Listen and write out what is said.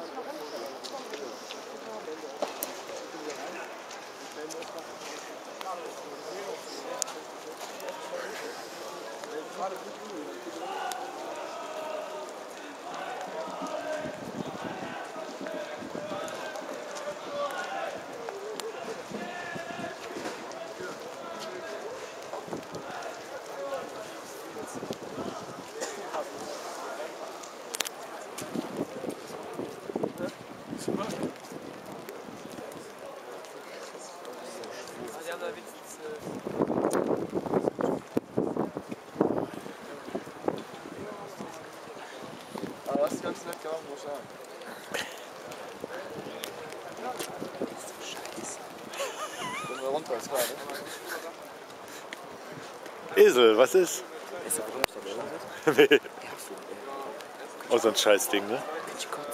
Aber hast du ganz nett gemacht, muss ich sagen. Scheiße. Gehen wir runter, ist klar, ne? Esel, was ist? Ist der Bruder, der Nee. Auch so ein Scheißding, ne?